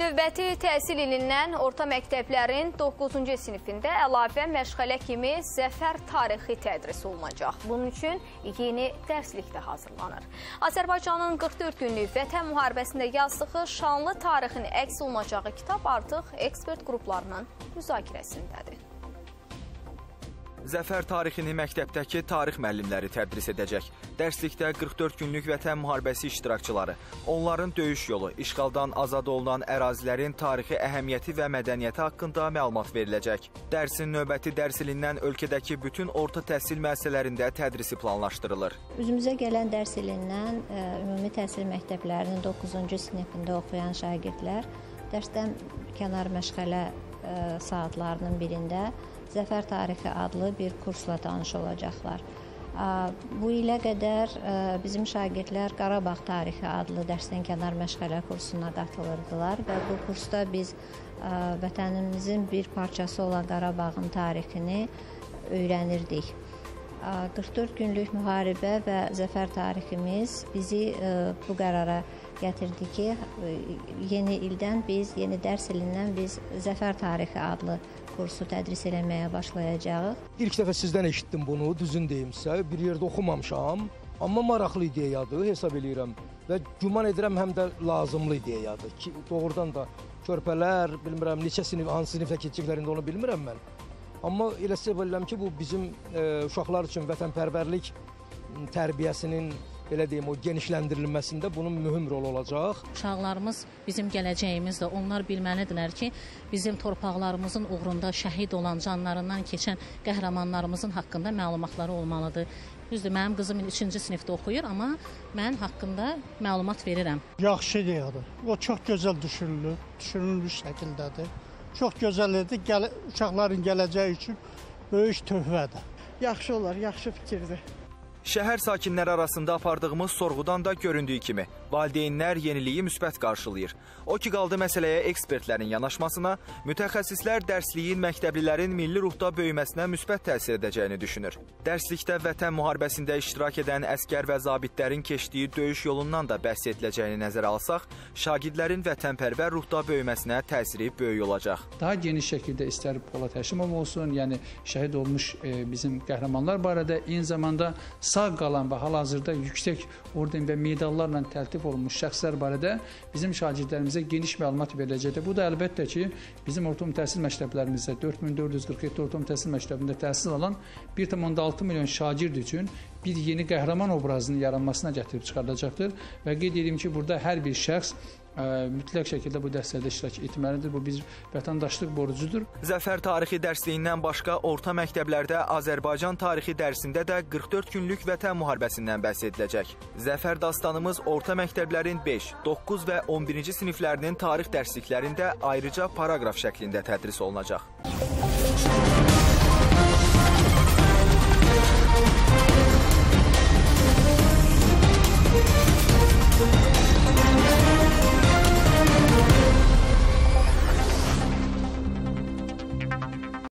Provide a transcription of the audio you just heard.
Növbəti təhsil ilindən orta məktəblərin 9-cu sinifində əlavə məşğələ kimi zəfər tarixi tədris olunacaq. Bunun üçün yeni dərslik də hazırlanır. Azərbaycanın 44 günlük Vətən müharibəsində yazdığı şanlı tarixin əks olunacağı kitab artıq ekspert qruplarının müzakirəsindədir. Zəfər tarixini məktəbdəki tarix müəllimləri tədris edəcək. Dərslikdə 44 günlük Vətən müharibəsi iştirakçıları, onların döyüş yolu, işğaldan azad olunan ərazilərin tarixi əhəmiyyəti və mədəniyyəti haqqında məlumat veriləcək. Dərsin növbəti dərs ilindən ölkədəki bütün orta təhsil müəssisələrində tədrisi planlaşdırılır. Üzümüzə gələn dərs ilindən ümumi təhsil məktəblərinin 9-cu sinifində oxuyan şagirdlər dərsdən kənar məşğələ saatlarının birində Zəfər tarixi adlı bir kursla tanış olacaqlar. Bu ilə qədər bizim şagirdlər Qarabağ tarixi adlı dərsdən kənar məşğələ kursuna qatılırdılar və bu kursda biz vətənimizin bir parçası olan Qarabağın tarixini öyrənirdik. 44 günlük müharibə və zəfər tariximiz bizi bu qərara gətirdi ki, yeni ildən yeni dərs ilindən biz Zəfər tarixi adlı kursu tədris eləməyə başlayacağıq. İlk dəfə sizdən eşitdim bunu, düzün deyim sizə. Bir yerdə oxumamışam, amma maraqlı ideyadır, hesab edirəm və güman edirəm həm də lazımlı ideyadır ki, doğrudan da körpələr, bilmirəm, neçə sinif, hansı sinifə keçəcəklərində onu bilmirəm mən. Amma elə hesab edirəm ki, bu bizim uşaqlar üçün vətənpərvərlik tərbiyəsinin, belə deyim, o genişləndirilməsində bunun mühüm rol olacaq. Uşaqlarımız bizim gələcəyimizdir. Onlar bilməlidirlər ki, bizim torpaqlarımızın uğrunda şəhid olan, canlarından keçən qəhrəmanlarımızın haqqında məlumatları olmalıdır. Düzdür, mənim qızım 3-cü sinifdə oxuyur, amma mən haqqında məlumat verirəm. Yaxşı ideyadır. O çox gözəl düşünülmüş şəkildədir. Çox gözəldir. Uşaqların gələcəyi üçün böyük töhfədir. Yaxşı olar, yaxşı fikirdir. Şəhər sakinləri arasında apardığımız sorğudan da göründüyü kimi, valideynlər yeniliyi müsbət qarşılayır. O ki, qaldı məsələyə ekspertlərin yanaşmasına, mütəxəssislər dərsliyin məktəblilərin milli ruhda böyüməsinə müsbət təsir edəcəyini düşünür. Dərslikdə Vətən müharibəsində iştirak edən əskər və zabitlərin keçdiyi döyüş yolundan da bəhs ediləcəyini nəzərə alsaq, şagirdlərin vətənpərvər ruhda böyüməsinə təsiri böyük olacaq. Daha geniş şəkildə istər Polad Həşimov olsun, yəni şəhid olmuş bizim qəhrəmanlar barədə, eyni zamanda sağ qalan və hal-hazırda yüksək orden və medallarla təltif olunmuş şəxslər barədə bizim şagirdlərimizə geniş məlumat veriləcəkdir. Bu da əlbəttə ki, bizim orta təhsil məktəblərimizdə 4447 orta təhsil məktəbində təhsil alan 1,6 milyon şagird üçün bir yeni qəhrəman obrazının yaranmasına gətirib çıxardacaqdır və qeyd edeyim ki, burada hər bir şəxs mütləq şəkildə bu dərslərdə iştirak etməlidir. Bu bir vətəndaşlıq borcudur. Zəfər tarixi dərsliyindən başqa orta məktəblərdə Azərbaycan tarixi dərsində də 44 günlük Vətən müharibəsindən bəhs ediləcək. Zəfər dastanımız orta məktəblərin 5, 9 və 11-ci siniflərinin tarix dərsliklərində ayrıca paraqraf şəklində tədris olunacaq.